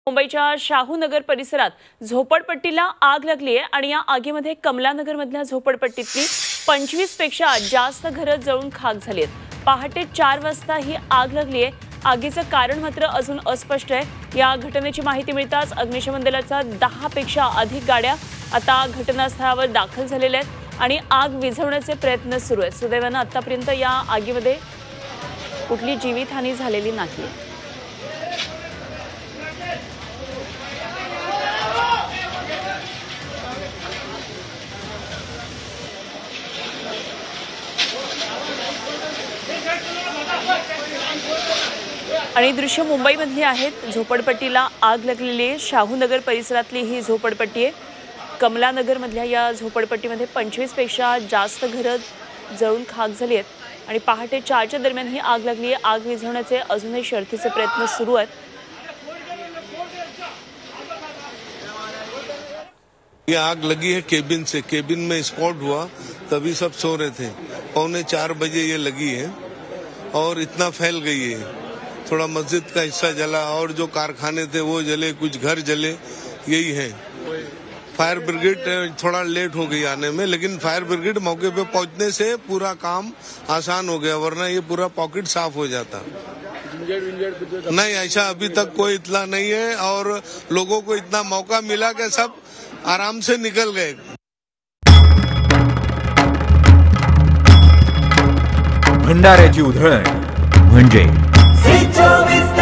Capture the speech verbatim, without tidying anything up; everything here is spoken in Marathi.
मुंबईच्या शाहूनगर परिसरात झोपडपट्टीला आग लागली आहे आणि या आगीमध्ये कमलानगर मधल्या झोपडपट्टीतली पंचवीस पेक्षा जास्त घरं जळून खाक झाली आहेत। पहाटे चार वाजता ही आग लागली आहे। आगीचं कारण मात्र अजून अस्पष्ट आहे। या घटनेची माहिती मिळताच अग्निशमन दलाच्या दहा पेक्षा अधिक गाड्या आता घटनास्थळावर दाखल झालेल्या आहेत आणि आग विझवण्याचे प्रयत्न सुरू आहेत। सुदैवाने आतापर्यंत या आगीमध्ये कुठली जीवितहानी झालेली नाही। आणि दृश्य मुंबईमधली आहेत। झोपडपट्टीला आग लागलेली आहे। शाहूनगर परिसरातली ही झोपडपट्टी आहे। कमलानगर मधल्या या झोपडपट्टीमध्ये पंचवीस पेक्षा जास्त घरं जळून खाक झाली आहेत आणि पहाटे चारच्या दरम्यान ही आग लागली आहे। आग विझवण्याचे अजूनही शर्थीचे प्रयत्न सुरू आहेत। ये आग लगी है केबिन से, केबिन में स्पॉट हुआ, तभी सब सो रहे थे। पौने चार बजे ये लगी है और इतना फैल गई है। थोड़ा मस्जिद का हिस्सा जला और जो कारखाने थे वो जले, कुछ घर जले, यही है। फायर ब्रिगेड थोड़ा लेट हो गई आने में, लेकिन फायर ब्रिगेड मौके पे पहुंचने से पूरा काम आसान हो गया, वरना ये पूरा पॉकेट साफ हो जाता। नहीं, ऐसा अभी तक कोई इतला नहीं है और लोगों को इतना मौका मिला कि सब आराम से निकल गए। भंडाऱ्याची उधळण म्हणजे